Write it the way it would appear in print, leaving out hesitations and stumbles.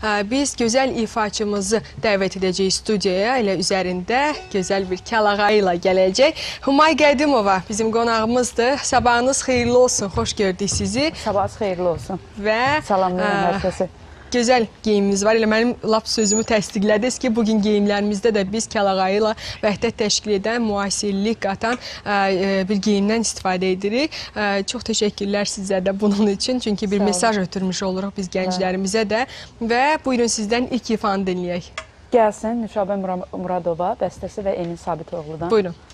biz gözəl ifaçımızı dəvət edəcəyik studiyaya. Elə üzərində gözəl bir kəlağa ilə gələcək. Humay Qədimova bizim qonağımızdır. Sabahınız xeyirli olsun. Xoş gördük sizi. Sabahınız xeyirli olsun. Və salamlayıram hər kəsi. Gözəl geyimimiz var. Elə mənim lap sözümü təsdiqlədiniz ki, bugün geyimlərimizdə də biz kəlağa ilə vəhdət təşkil edən, müasirlik qatan bir geyimdən istifadə edirik. Çox təşəkkürlər sizə də bunun üçün. Çünki bir mesaj ötürmüş oluruq biz gənclərimizə də. Və buyurun sizdən ilk ifanı dinləyək. Gəlsin Nüşabə Muradova, bəstəsi və Emin Sabitoğlu'dan. Buyurun.